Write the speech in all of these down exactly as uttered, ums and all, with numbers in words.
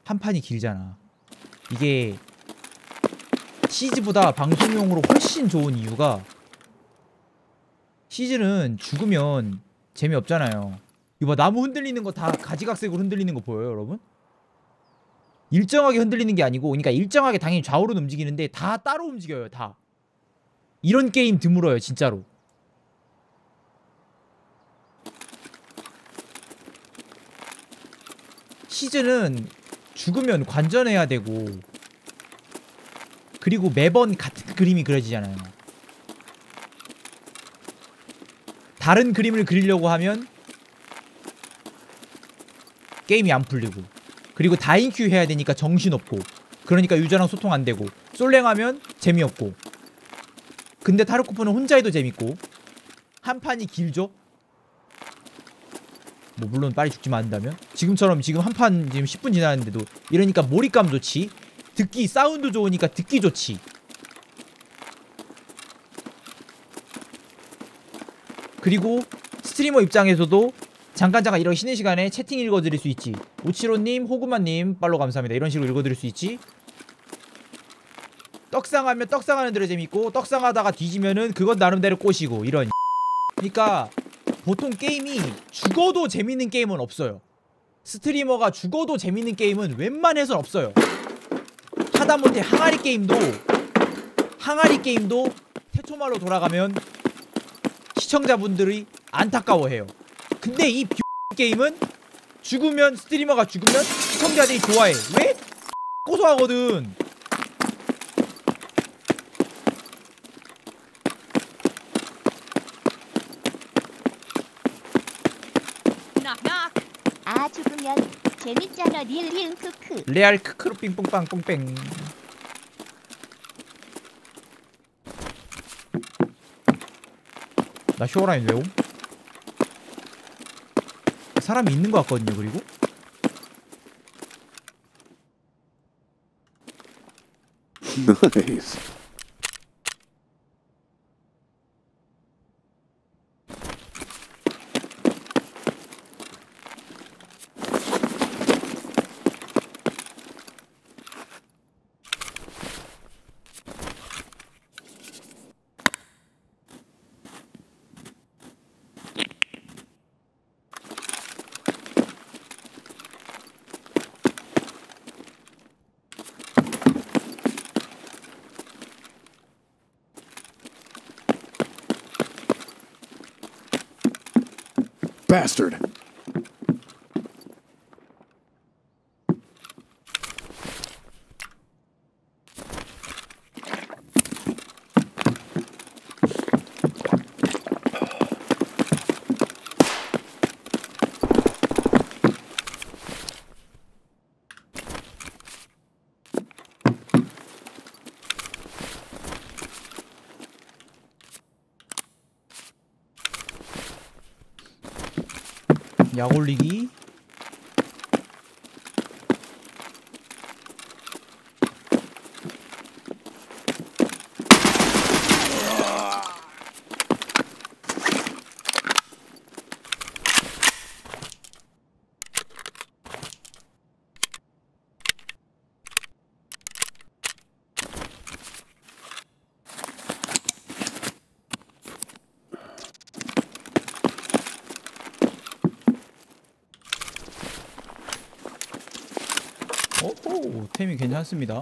한 판이 길잖아. 이게 시즈보다 방송용으로 훨씬 좋은 이유가 시즈는 죽으면 재미없잖아요. 이거 봐, 나무 흔들리는 거 다 가지각색으로 흔들리는 거 보여요 여러분? 일정하게 흔들리는 게 아니고, 그러니까 일정하게 당연히 좌우로는 움직이는데 다 따로 움직여요. 다. 이런 게임 드물어요 진짜로. 시즌은 죽으면 관전해야 되고, 그리고 매번 같은 그림이 그려지잖아요. 다른 그림을 그리려고 하면 게임이 안 풀리고, 그리고 다인큐 해야 되니까 정신없고, 그러니까 유저랑 소통 안 되고, 솔랭하면 재미없고. 근데 타르코프는 혼자 해도 재밌고, 한 판이 길죠? 뭐 물론 빨리 죽지만 않는다면? 지금처럼 지금 한 판 지금 십 분 지났는데도 이러니까 몰입감 좋지. 듣기 사운드 좋으니까 듣기 좋지. 그리고 스트리머 입장에서도 잠깐 잠깐 이런 쉬는 시간에 채팅 읽어드릴 수 있지. 오치로님, 호구마님 팔로우 감사합니다. 이런 식으로 읽어드릴 수 있지. 떡상하면 떡상하는 대로 재밌고, 떡상하다가 뒤지면은 그건 나름대로 꼬시고, 이런. 그러니까 보통 게임이 죽어도 재밌는 게임은 없어요. 스트리머가 죽어도 재밌는 게임은 웬만해선 없어요. 하다못해 항아리 게임도 항아리 게임도 태초말로 돌아가면 시청자분들이 안타까워해요. 근데 이 게임은 죽으면, 스트리머가 죽으면 시청자들이 좋아해. 왜? 고소하거든. 아, 죽으면 재밌잖아. 리을 리을 크크. 레알 크크로 삥뽕빵 뽕뺑. 나 쇼라인 왜옴? 사람이 있는 것 같거든요. 그리고 Nice. Bastard. 약 올리기. 오호, 템이 괜찮습니다.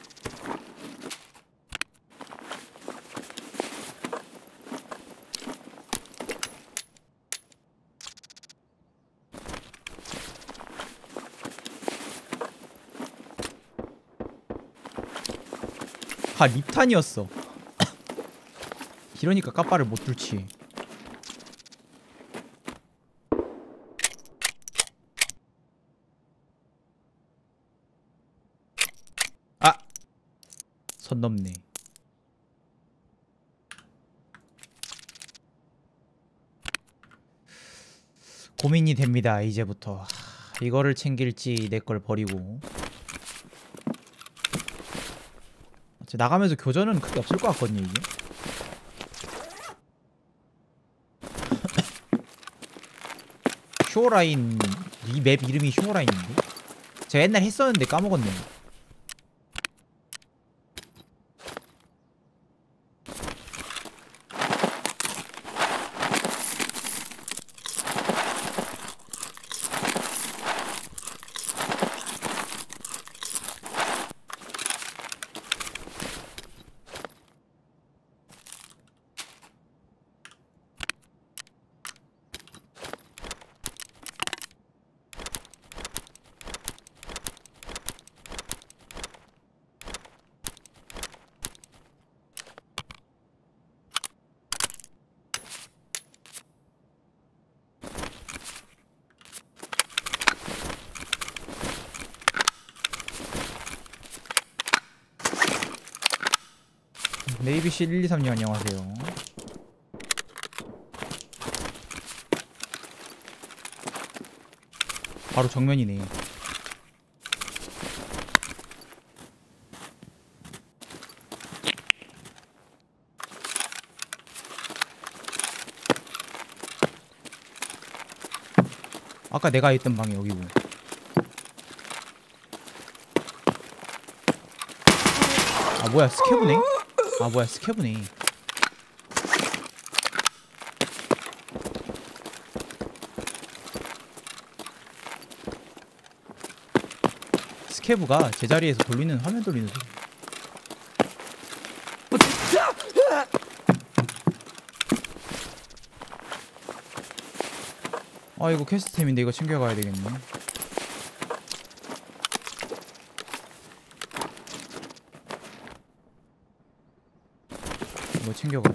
아, 립탄이었어. 이러니까 까빠를 못 뚫지. 아! 선 넘네. 고민이 됩니다. 이제부터 이거를 챙길지 내 걸 버리고. 나가면서 교전은 크게 없을 것 같거든요. 이게 쇼라인, 이 맵 이름이 쇼라인인데? 제가 옛날에 했었는데 까먹었네. 네이비씨 일이삼님 안녕하세요. 바로 정면이네. 아까 내가 있던 방이 여기고. 아 뭐야 스케브네? 아 뭐야 스케브네. 스케브가 제자리에서 돌리는 화면 돌리는 소리. 아 이거 퀘스트템인데 이거 챙겨가야 되겠네. 이거 챙겨가.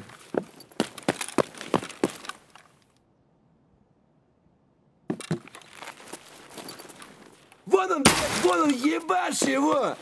Вон он, вон он, ебашь его!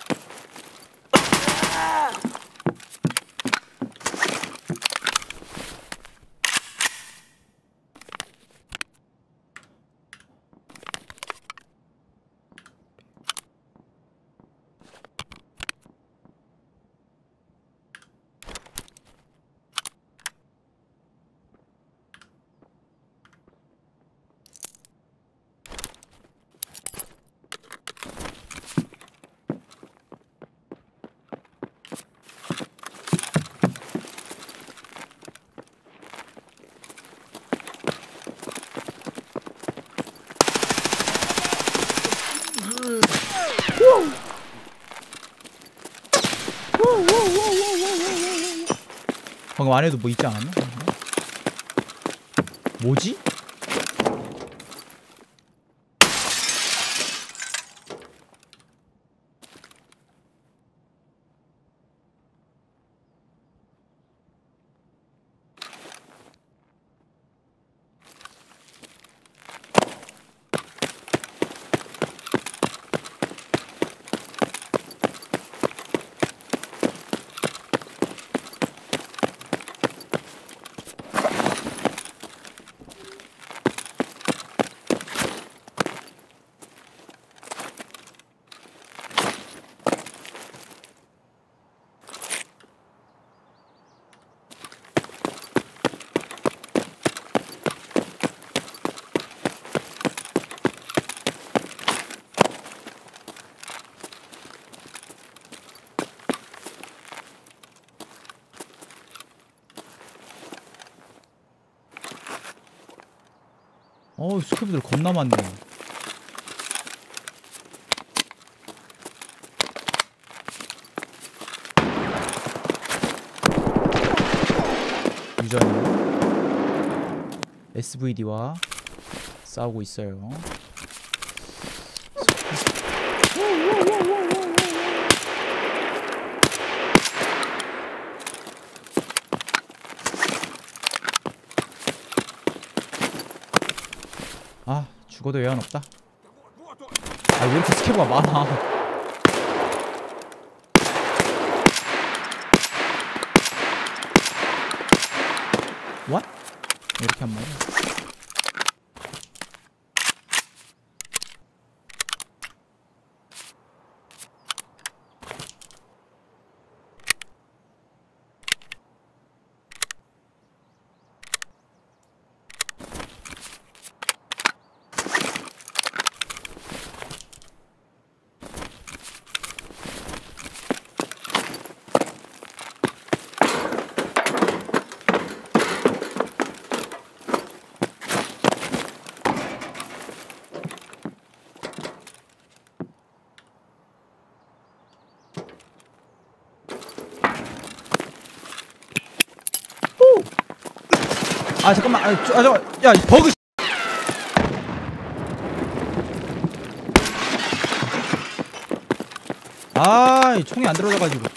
방금 안에도 뭐 있지 않았나? 뭐지? 어우 스케브들 겁나 많네. 유저는 에스브이디와 싸우고 있어요. 아 죽어도 외환 없다. 아 왜 이렇게 스케브가 많아. What? 이렇게 한 말이야. 아 잠깐만. 아, 저, 아 잠깐. 야 버그. 아 총이 안 들어져가지고.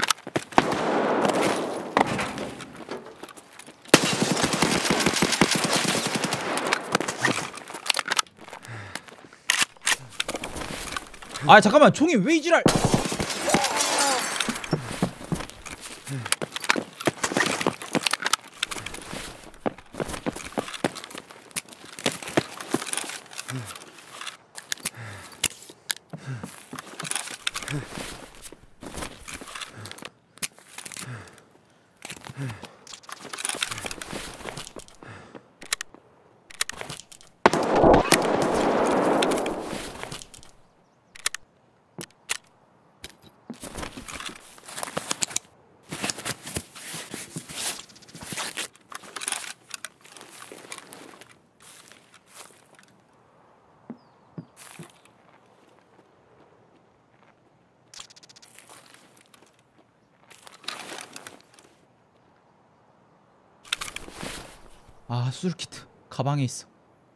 아 잠깐만 총이 왜 이지랄. 아 수술키트 가방에 있어.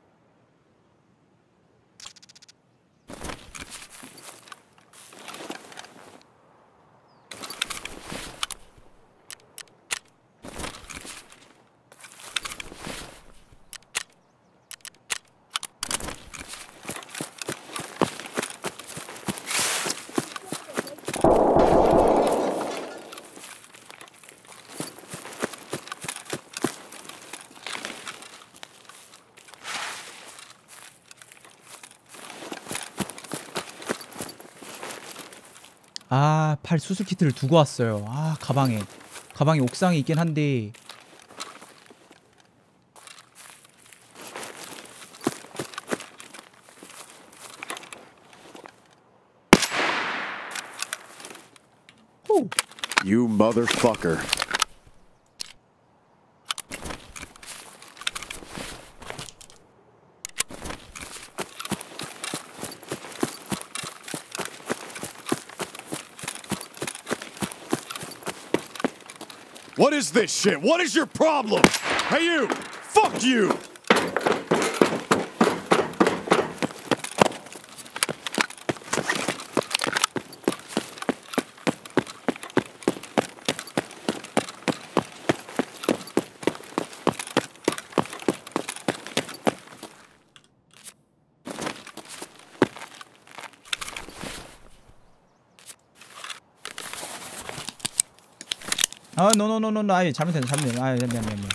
아, 팔 수술 키트를 두고 왔어요. 아, 가방에. 가방이 옥상에 있긴 한데. 호. You motherfucker. What is this shit? What is your problem? Hey you! Fuck you! 아, 노노노노노. 아예 잘못했네. 잘못했네. 아, 미안 미안 미안.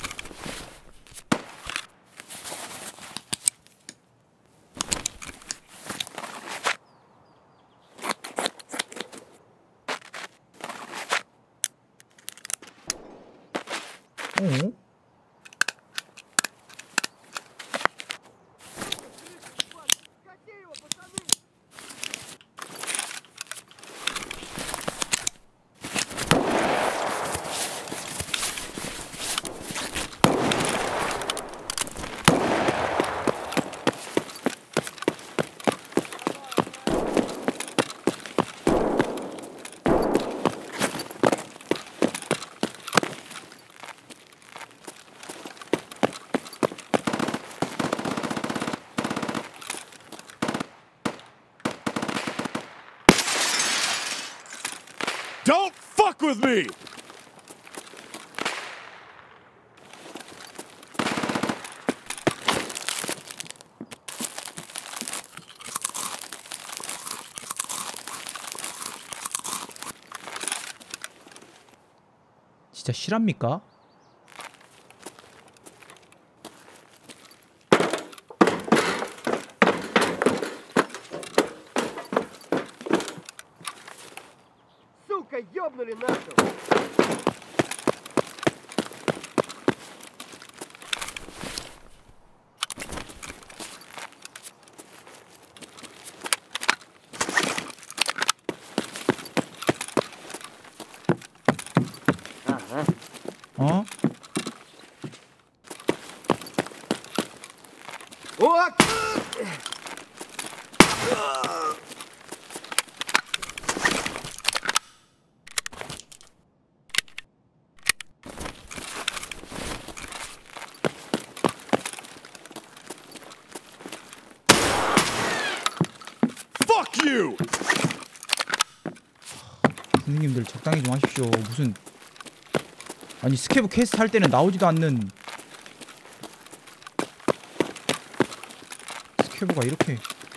어? Don't fuck with me! 진짜 실합니까? Сука, ёбнули нахуй! 어? О! 부모님들 적당히 좀 하십시오. 무슨 아니 스케브 퀘스트 할 때는 나오지도 않는 스케브가 이렇게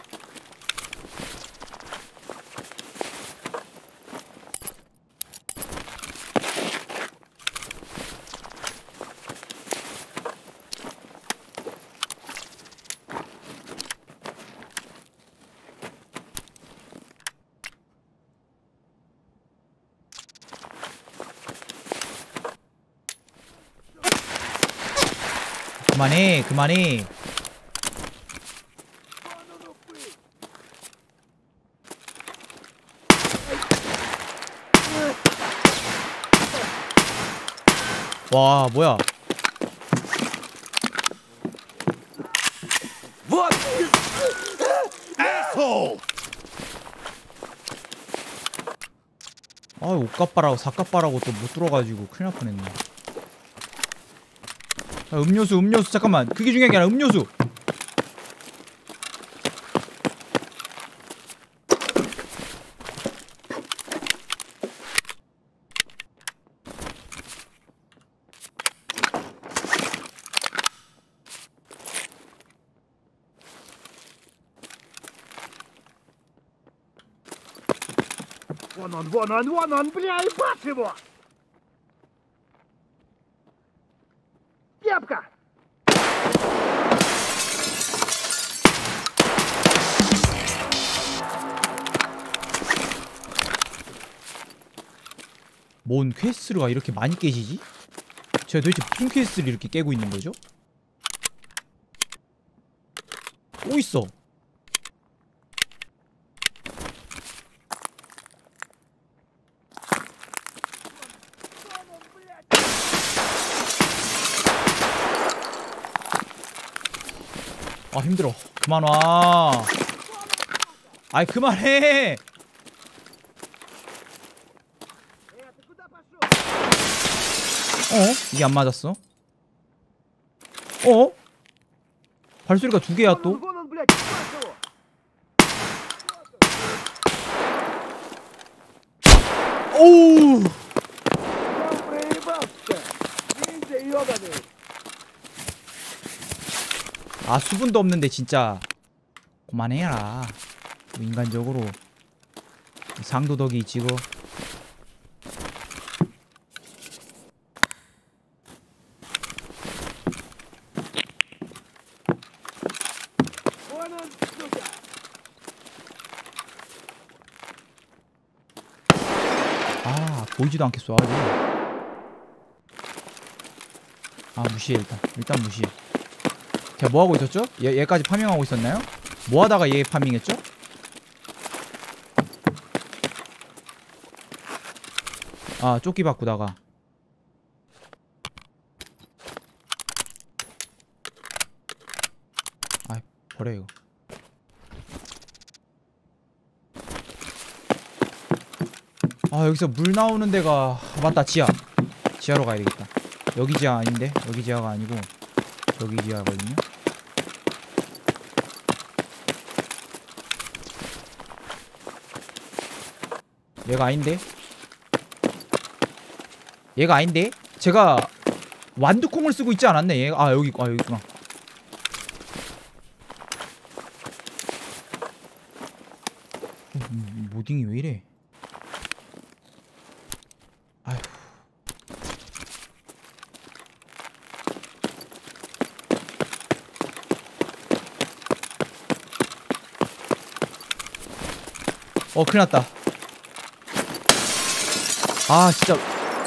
그만해 그만해. 와 뭐야 Вот! Asshole! 아 옷값바라고 사값바라고 또 못 들어가지고 큰일 날 뻔했네. 아, 음료수 음료수 잠깐만 그게 중요한 게 아니라 음료수. Вон он, вон он, вон он, бля, ебать его! Кепка! 뭔 퀘스트가 이렇게 많이 깨지지? 제가 도대체 무슨 퀘스트를 이렇게 깨고 있는 거죠? 또 있어. 아 힘들어. 그만 와. 아이 그만해. 어? 이게 안 맞았어? 어? 발소리가 두 개야 또? Вон он, блядь, ебать его! 오우! Он проебался! Ниндзя ебаный! 아 수분도 없는데 진짜 그만해라. 뭐 인간적으로 상도덕이 지고. Вон он, сука! 아 보이지도 않게 쏴가지고. 아 무시해 일단 일단 무시해. 제가 뭐하고 있었죠? 얘, 얘까지 파밍하고 있었나요? 뭐하다가 얘 파밍했죠? 아 조끼 바꾸다가. 아 버려 이거. 아 여기서 물 나오는 데가 아, 맞다 지하. 지하로 가야 되겠다. 여기 지하 아닌데? 여기 지하가 아니고 여기 지하거든요. 얘가 아닌데? 얘가 아닌데? 제가 완두콩을 쓰고 있지 않았네 얘가. 아 여기 아 여기 있구나. 음, 모딩이 왜 이래? 아휴. 어 큰일났다. 아 진짜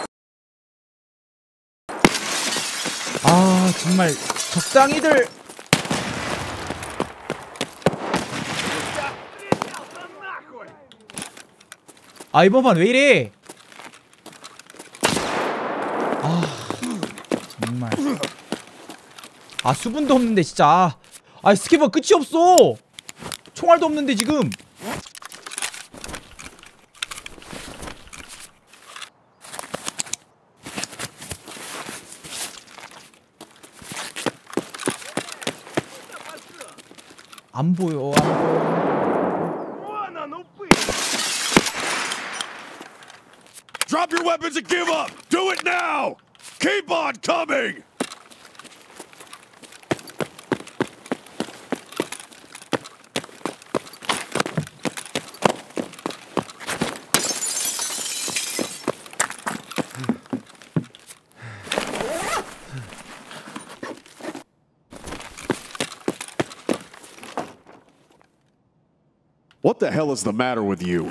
아 정말 적당히들. 아 이번 판 왜 이래? 아 정말 아 수분도 없는데 진짜. 아 스케버 끝이 없어. 총알도 없는데 지금. 안 보여 안 보여. Вон он, упырь! Drop your weapons and give up! Do it now! Keep on coming! What the hell is the matter with you?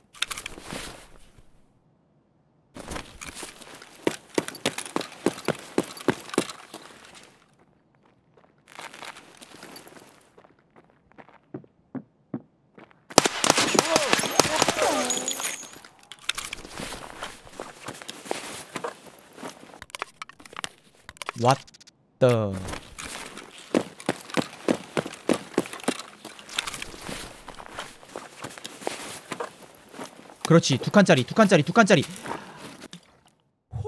What the? 그렇지. 두 칸짜리, 두 칸짜리, 두 칸짜리. 호.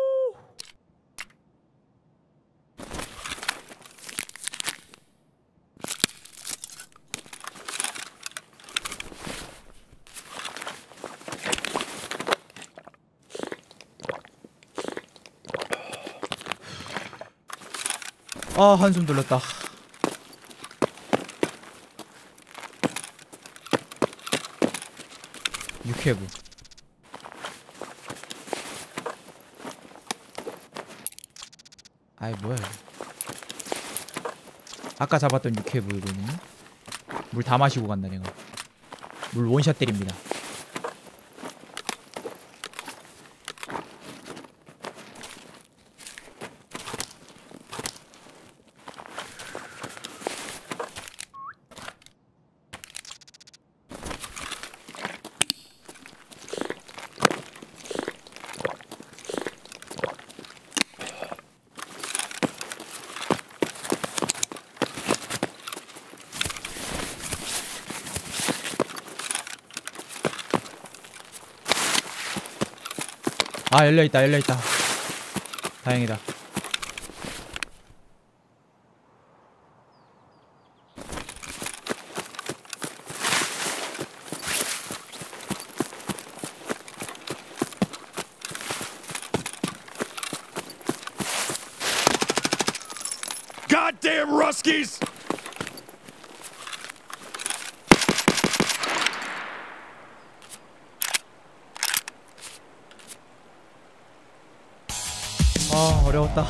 아, 한숨 돌렸다. 육회부. 아이 뭐야 이거. 아까 잡았던 육회부 이거는 물 다 마시고 간다 내가. 물 원샷 때립니다. 아 열려있다 열려있다. 다행이다. Goddamn Ruskies! 아 어려웠다.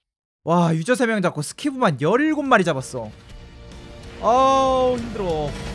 와 유저 세 명 잡고 스키브만 열일곱 마리 잡았어. 아우 힘들어.